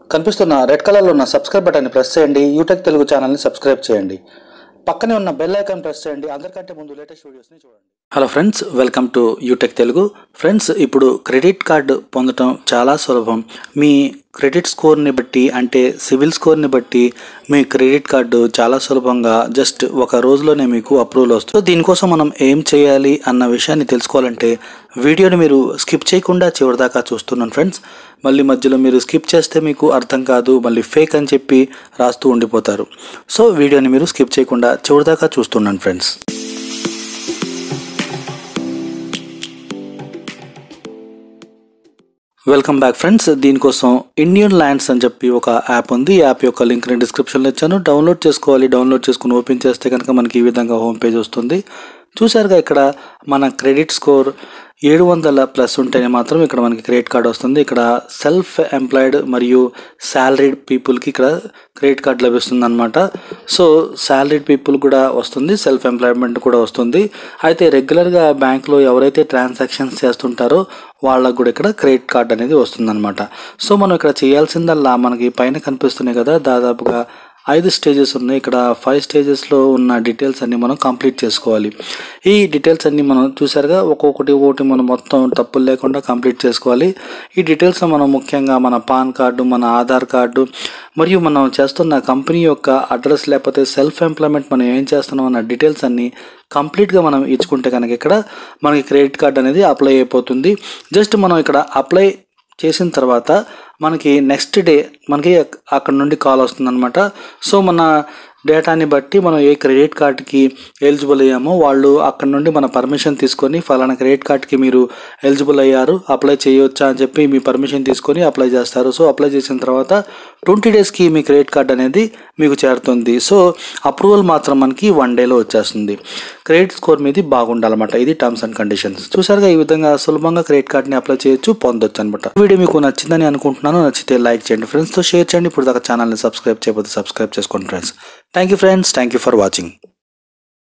కనిపిస్తున్న రెడ్ కలర్లో ఉన్న సబ్స్క్రైబ్ బటన్ని ప్రెస్ చేయండి. యూటెక్ తెలుగు ఛానల్ని సబ్స్క్రైబ్ చేయండి. పక్కనే ఉన్న బెల్ ఐకాన్ ప్రెస్ చేయండి. అందరికంటే ముందు లేటెస్ట్ వీడియోస్ని చూడండి. Hello friends, welcome to UTech Telugu. Friends, ఇప్పుడు క్రెడిట్ కార్డు పొందడం చాలా సులభం. మీ క్రెడిట్ స్కోర్ని బట్టి అంటే సివిల్ స్కోర్ని బట్టి మీ క్రెడిట్ కార్డు చాలా సులభంగా జస్ట్ ఒక రోజులోనే మీకు అప్రూవల్ వస్తుంది. దీనికోసం మనం ఏం చేయాలి అన్న విషయాన్ని తెలుసుకోవాలంటే వీడియోని మీరు స్కిప్ చేయకుండా చివరిదాకా చూస్తున్నాను ఫ్రెండ్స్. మళ్ళీ మధ్యలో మీరు స్కిప్ చేస్తే మీకు అర్థం కాదు, మళ్ళీ ఫేక్ అని చెప్పి రాస్తూ ఉండిపోతారు. సో వీడియోని మీరు స్కిప్ చేయకుండా చివరిదాకా చూస్తున్నాను ఫ్రెండ్స్. Welcome back friends. దీనికోసం ఇండియన్ ల్యాండ్స్ అని చెప్పి ఒక యాప్ ఉంది. ఈ యాప్ యొక్క లింక్ నేను డిస్క్రిప్షన్లో ఇచ్చాను. డౌన్లోడ్ చేసుకోవాలి. డౌన్లోడ్ చేసుకుని ఓపెన్ చేస్తే కనుక మనకి ఈ విధంగా హోమ్ పేజ్ వస్తుంది. చూసారుగా, ఇక్కడ మన క్రెడిట్ స్కోర్ 700+ ఉంటేనే మాత్రం ఇక్కడ మనకి క్రెడిట్ కార్డ్ వస్తుంది. ఇక్కడ సెల్ఫ్ ఎంప్లాయిడ్ మరియు శాలరీడ్ పీపుల్కి ఇక్కడ క్రెడిట్ కార్డ్ లభిస్తుంది అనమాట. సో శాలరీడ్ పీపుల్ కూడా వస్తుంది, సెల్ఫ్ ఎంప్లాయ్మెంట్ కూడా వస్తుంది. అయితే రెగ్యులర్గా బ్యాంక్లో ఎవరైతే ట్రాన్సాక్షన్స్ చేస్తుంటారో వాళ్ళకు కూడా ఇక్కడ క్రెడిట్ కార్డ్ అనేది వస్తుంది అనమాట. సో మనం ఇక్కడ చేయాల్సిందల్లా మనకి పైన కనిపిస్తున్నాయి కదా, దాదాపుగా 5 స్టేజెస్ ఉన్నాయి. ఇక్కడ 5 స్టేజెస్లో ఉన్న డీటెయిల్స్ అన్నీ మనం కంప్లీట్ చేసుకోవాలి. ఈ డీటెయిల్స్ అన్నీ మనం చూసారుగా, ఒక్కొక్కటి మనం మొత్తం తప్పులు లేకుండా కంప్లీట్ చేసుకోవాలి. ఈ డీటెయిల్స్ మనం ముఖ్యంగా మన పాన్ కార్డు, మన ఆధార్ కార్డు మరియు మనం చేస్తున్న కంపెనీ యొక్క అడ్రస్, లేకపోతే సెల్ఫ్ ఎంప్లాయ్మెంట్ మనం ఏం చేస్తున్నాం అన్న డీటెయిల్స్ అన్నీ కంప్లీట్గా మనం ఇచ్చుకుంటే కనుక ఇక్కడ మనకి క్రెడిట్ కార్డ్ అనేది అప్లై అయిపోతుంది. జస్ట్ మనం ఇక్కడ అప్లై చేసిన తర్వాత మనకి నెక్స్ట్ డే మనకి అక్కడ నుండి కాల్ వస్తుంది అనమాట. సో మన డేటాని బట్టి మనం ఏ క్రెడిట్ కార్డ్కి ఎలిజిబుల్ అయ్యామో వాళ్ళు అక్కడ నుండి మన పర్మిషన్ తీసుకొని ఫలానా క్రెడిట్ కార్డ్కి మీరు ఎలిజిబుల్ అయ్యారు, అప్లై చేయొచ్చా అని చెప్పి మీ పర్మిషన్ తీసుకొని అప్లై చేస్తారు. సో అప్లై చేసిన తర్వాత 20 డేస్కి మీ క్రెడిట్ కార్డ్ అనేది మీకు చేరుతుంది. సో అప్రూవల్ మాత్రం మనకి 1 డేలో వచ్చేస్తుంది. క్రెడిట్ స్కోర్ మీది బాగుండాలన్నమాట. ఇది టర్మ్స్ అండ్ కండిషన్స్. చూసారుగా, ఈ విధంగా సులభంగా క్రెడిట్ కార్డ్ని అప్లై చేయొచ్చు, పొందొచ్చు అనమాట. వీడియో మీకు నచ్చిందని అనుకుంటున్నాను. నచ్చితే లైక్ చేయండి, ఫ్రెండ్స్తో షేర్ చేయండి. ఇప్పుడు దాకా ఛానల్ని సబ్స్క్రైబ్ చేయకపోతే సబ్స్క్రైబ్ చేసుకోండి friends. Thank you friends, thank you for watching.